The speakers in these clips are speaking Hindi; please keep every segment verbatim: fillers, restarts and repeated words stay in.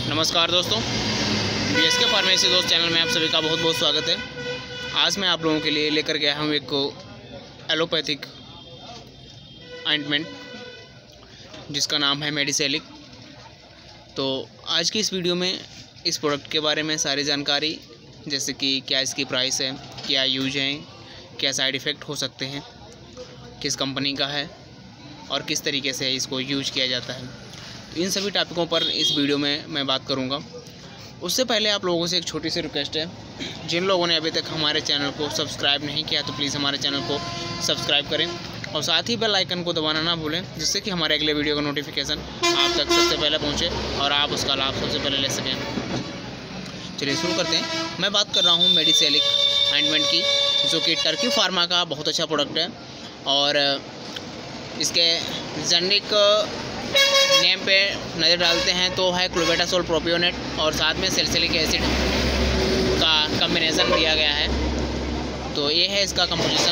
नमस्कार दोस्तों, बीएसके फार्मेसी दोस्त चैनल में आप सभी का बहुत बहुत स्वागत है। आज मैं आप लोगों के लिए लेकर गया हूँ एक एलोपैथिक ऑइंटमेंट जिसका नाम है मेडिसेलिक। तो आज की इस वीडियो में इस प्रोडक्ट के बारे में सारी जानकारी, जैसे कि क्या इसकी प्राइस है, क्या यूज है, क्या साइड इफ़ेक्ट हो सकते हैं, किस कंपनी का है और किस तरीके से इसको यूज किया जाता है, तो इन सभी टॉपिकों पर इस वीडियो में मैं बात करूंगा। उससे पहले आप लोगों से एक छोटी सी रिक्वेस्ट है, जिन लोगों ने अभी तक हमारे चैनल को सब्सक्राइब नहीं किया तो प्लीज़ हमारे चैनल को सब्सक्राइब करें और साथ ही बेल आइकन को दबाना ना भूलें, जिससे कि हमारे अगले वीडियो का नोटिफिकेशन आप तक सबसे पहले पहुँचे और आप उसका लाभ सबसे पहले ले सकें। चलिए शुरू करते हैं। मैं बात कर रहा हूँ मेडिसेलिक ऑइंटमेंट की, जो कि टर्की फार्मा का बहुत अच्छा प्रोडक्ट है और इसके जेनेरिक नेम पे नज़र डालते हैं तो है क्लोबेटासोल प्रोपियोनेट और साथ में सैलिसिलिक एसिड का कम्बिनेशन दिया गया है। तो ये है इसका कंपोजिशन।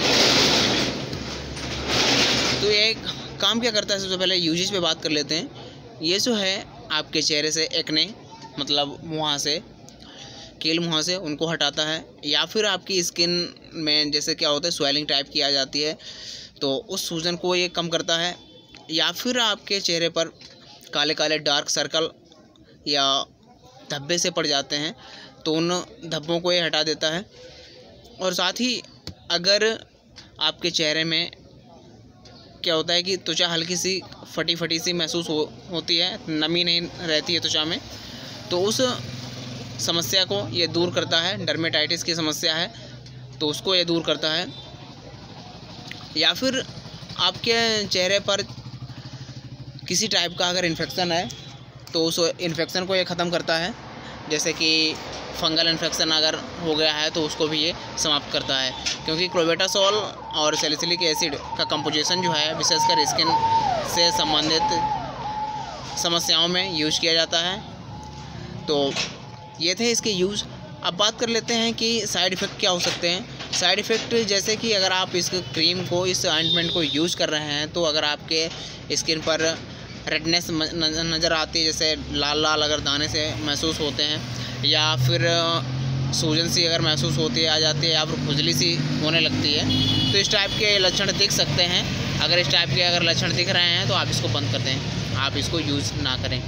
तो ये काम क्या करता है, सबसे पहले यूजेज पे बात कर लेते हैं। ये जो है आपके चेहरे से एक्ने, मतलब मुँह से कील मुँह से उनको हटाता है, या फिर आपकी स्किन में जैसे क्या होता है स्वेलिंग टाइप की आ जाती है तो उस सूजन को ये कम करता है, या फिर आपके चेहरे पर काले काले डार्क सर्कल या धब्बे से पड़ जाते हैं तो उन धब्बों को ये हटा देता है। और साथ ही अगर आपके चेहरे में क्या होता है कि त्वचा हल्की सी फटी फटी सी महसूस हो होती है, नमी नहीं रहती है त्वचा में, तो उस समस्या को ये दूर करता है। डर्मेटाइटिस की समस्या है तो उसको ये दूर करता है। या फिर आपके चेहरे पर किसी टाइप का अगर इन्फेक्शन है तो उस इन्फेक्शन को ये ख़त्म करता है, जैसे कि फंगल इन्फेक्शन अगर हो गया है तो उसको भी ये समाप्त करता है, क्योंकि क्लोबेटासोल और सैलिसिलिक एसिड का कंपोजिशन जो है विशेषकर स्किन से संबंधित समस्याओं में यूज किया जाता है। तो ये थे इसके यूज़। अब बात कर लेते हैं कि साइड इफ़ेक्ट क्या हो सकते हैं। साइड इफ़ेक्ट जैसे कि अगर आप इस क्रीम को, इस ऑइंटमेंट को यूज़ कर रहे हैं तो अगर आपके स्किन पर रेडनेस नज़र आती है, जैसे लाल लाल अगर दाने से महसूस होते हैं, या फिर सूजन सी अगर महसूस होती है आ जाती है, या फिर खुजली सी होने लगती है, तो इस टाइप के लक्षण दिख सकते हैं। अगर इस टाइप के अगर लक्षण दिख रहे हैं तो आप इसको बंद कर दें, आप इसको यूज़ ना करें।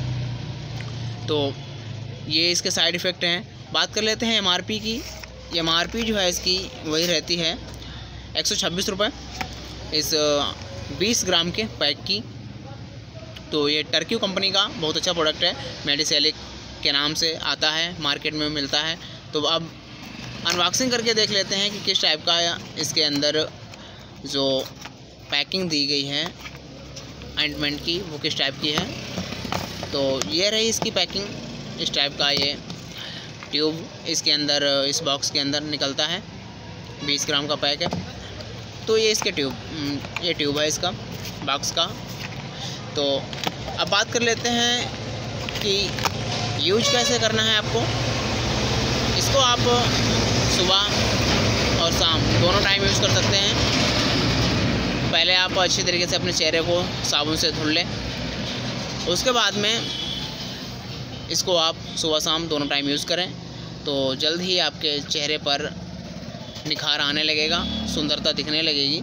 तो ये इसके साइड इफ़ेक्ट हैं। बात कर लेते हैं एमआरपी की। एमआरपी जो है इसकी वही रहती है एक सौ छब्बीस रुपये इस बीस ग्राम के पैक की। तो ये टर्की कंपनी का बहुत अच्छा प्रोडक्ट है, मेडिसेलिक के नाम से आता है, मार्केट में मिलता है। तो अब अनबॉक्सिंग करके देख लेते हैं कि किस टाइप का इसके अंदर जो पैकिंग दी गई है ऑइंटमेंट की वो किस टाइप की है। तो ये रही इसकी पैकिंग, इस टाइप का ये ट्यूब इसके अंदर, इस बॉक्स के अंदर निकलता है। बीस ग्राम का पैक है। तो ये इसके ट्यूब ये ट्यूब है इसका बॉक्स का। तो अब बात कर लेते हैं कि यूज कैसे करना है आपको। इसको आप सुबह और शाम दोनों टाइम यूज़ कर सकते हैं। पहले आप अच्छी तरीके से अपने चेहरे को साबुन से धुल लें, उसके बाद में इसको आप सुबह शाम दोनों टाइम यूज़ करें तो जल्द ही आपके चेहरे पर निखार आने लगेगा, सुंदरता दिखने लगेगी।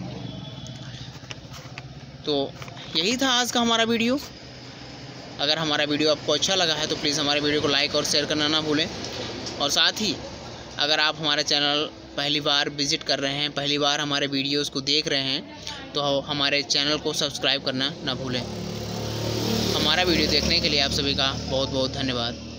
तो यही था आज का हमारा वीडियो। अगर हमारा वीडियो आपको अच्छा लगा है तो प्लीज़ हमारे वीडियो को लाइक और शेयर करना ना भूलें। और साथ ही अगर आप हमारे चैनल पहली बार विज़िट कर रहे हैं, पहली बार हमारे वीडियोज़ को देख रहे हैं, तो हमारे चैनल को सब्सक्राइब करना ना भूलें। हमारा वीडियो देखने के लिए आप सभी का बहुत बहुत धन्यवाद।